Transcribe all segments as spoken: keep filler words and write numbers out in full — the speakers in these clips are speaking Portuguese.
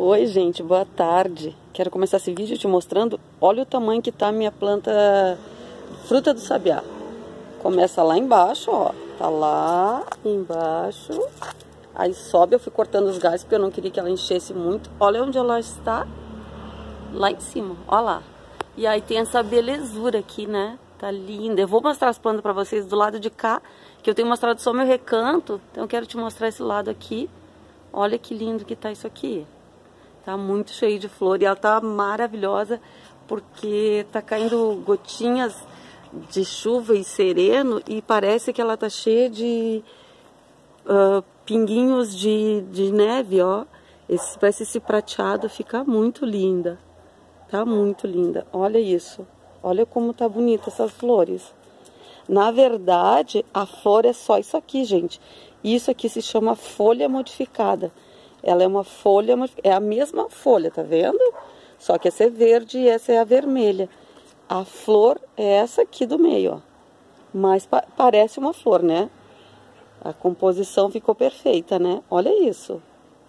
Oi gente, boa tarde. Quero começar esse vídeo te mostrando, olha o tamanho que tá a minha planta fruta do sabiá. Começa lá embaixo, ó, tá lá embaixo, aí sobe, eu fui cortando os galhos porque eu não queria que ela enchesse muito. Olha onde ela está, lá em cima, ó lá. E aí tem essa belezura aqui, né, tá linda. Eu vou mostrar as plantas pra vocês do lado de cá, que eu tenho mostrado só meu recanto, então eu quero te mostrar esse lado aqui. Olha que lindo que tá isso aqui. Tá muito cheio de flor e ela tá maravilhosa porque tá caindo gotinhas de chuva e sereno e parece que ela tá cheia de uh, pinguinhos de, de neve, ó. Esse, parece esse prateado, fica muito linda. Tá muito linda. Olha isso. Olha como tá bonita essas flores. Na verdade, a flor é só isso aqui, gente. Isso aqui se chama folha modificada. Ela é uma folha, é a mesma folha, tá vendo? Só que essa é verde e essa é a vermelha. A flor é essa aqui do meio, ó. Mas pa parece uma flor, né? A composição ficou perfeita, né? Olha isso.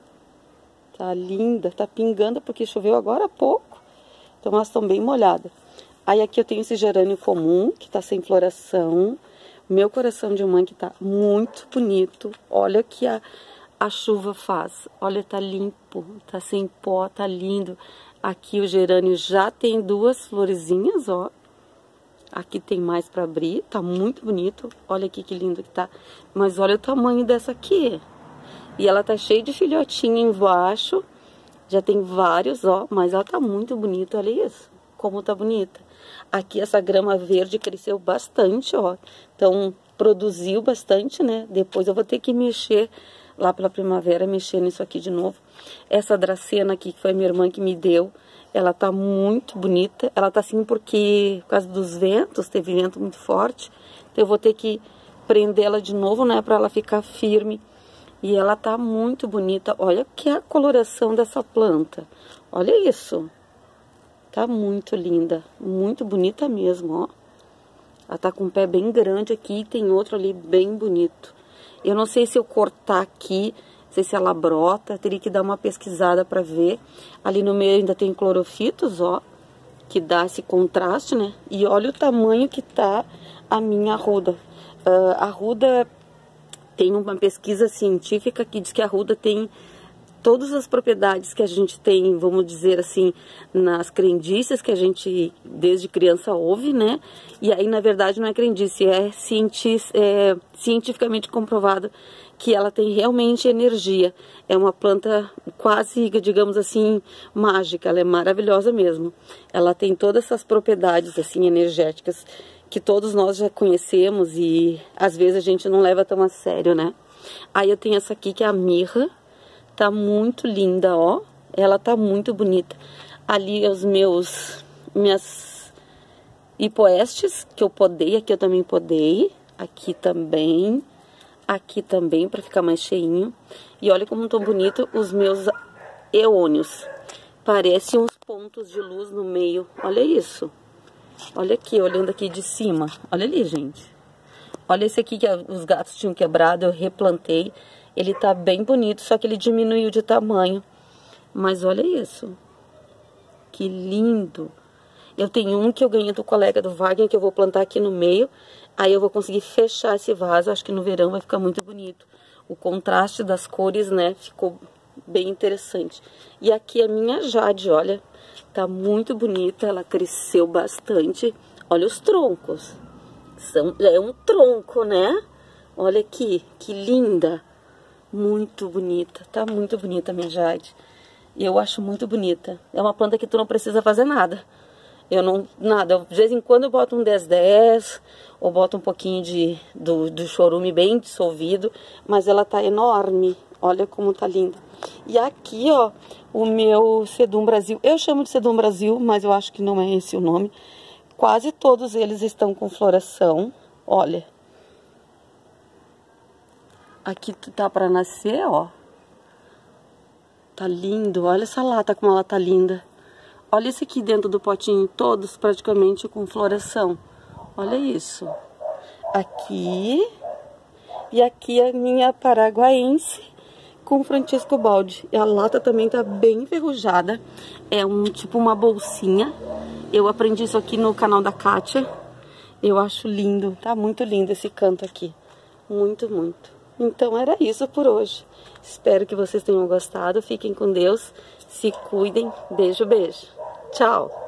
Tá linda, tá pingando porque choveu agora há pouco. Então elas estão bem molhadas. Aí aqui eu tenho esse gerânio comum, que tá sem floração. Meu coração de mãe que tá muito bonito. Olha que a... a chuva faz, olha, tá limpo, tá sem pó, tá lindo. Aqui o gerânio já tem duas florezinhas, ó. Aqui tem mais pra abrir, tá muito bonito. Olha aqui que lindo que tá. Mas olha o tamanho dessa aqui. E ela tá cheia de filhotinho embaixo. Já tem vários, ó, mas ela tá muito bonita, olha isso. Como tá bonita. Aqui essa grama verde cresceu bastante, ó. Então produziu bastante, né? Depois eu vou ter que mexer lá pela primavera, mexer nisso aqui de novo. Essa dracena aqui, que foi minha irmã que me deu, ela tá muito bonita. Ela tá assim porque, por causa dos ventos, teve vento muito forte. Então eu vou ter que prender ela de novo, né, pra ela ficar firme. E ela tá muito bonita. Olha que a coloração dessa planta. Olha isso. Tá muito linda, muito bonita mesmo, ó. Ela tá com um pé bem grande aqui e tem outro ali bem bonito. Eu não sei se eu cortar aqui, não sei se ela brota, teria que dar uma pesquisada pra ver. Ali no meio ainda tem clorofitos, ó, que dá esse contraste, né? E olha o tamanho que tá a minha arruda. Uh, a arruda tem uma pesquisa científica que diz que a arruda tem todas as propriedades que a gente tem, vamos dizer assim, nas crendices que a gente desde criança ouve, né? E aí, na verdade, não é crendice, é, cienti é cientificamente comprovado que ela tem realmente energia. É uma planta quase, digamos assim, mágica, ela é maravilhosa mesmo. Ela tem todas essas propriedades, assim, energéticas que todos nós já conhecemos e às vezes a gente não leva tão a sério, né? Aí eu tenho essa aqui que é a mirra. Tá muito linda, ó. Ela tá muito bonita. Ali os meus, minhas hipoestes, que eu podei. Aqui eu também podei. Aqui também. Aqui também, pra ficar mais cheinho. E olha como tão bonito os meus eônios. Parecem uns pontos de luz no meio. Olha isso. Olha aqui, olhando aqui de cima. Olha ali, gente. Olha esse aqui que os gatos tinham quebrado, eu replantei. Ele tá bem bonito, só que ele diminuiu de tamanho. Mas olha isso. Que lindo. Eu tenho um que eu ganhei do colega do Wagner, que eu vou plantar aqui no meio. Aí eu vou conseguir fechar esse vaso. Acho que no verão vai ficar muito bonito. O contraste das cores, né, ficou bem interessante. E aqui a minha Jade, olha. Tá muito bonita, ela cresceu bastante. Olha os troncos. São, é um tronco, né? Olha aqui, que linda. Muito bonita, tá muito bonita a minha Jade. Eu acho muito bonita. É uma planta que tu não precisa fazer nada. Eu não, nada. Eu, de vez em quando eu boto um dez dez, ou boto um pouquinho de, do, do chorume bem dissolvido, mas ela tá enorme. Olha como tá linda. E aqui, ó, o meu Sedum Brasil. Eu chamo de Sedum Brasil, mas eu acho que não é esse o nome. Quase todos eles estão com floração. Olha. Aqui tá pra nascer, ó. Tá lindo. Olha essa lata como ela tá linda. Olha esse aqui dentro do potinho. Todos praticamente com floração. Olha isso. Aqui. E aqui a minha paraguaense. com o Francisco Baldi. E a lata também tá bem enferrujada. É um tipo uma bolsinha. Eu aprendi isso aqui no canal da Kátia. Eu acho lindo, tá muito lindo esse canto aqui. Muito, muito. Então era isso por hoje. Espero que vocês tenham gostado. Fiquem com Deus. Se cuidem. Beijo, beijo. Tchau.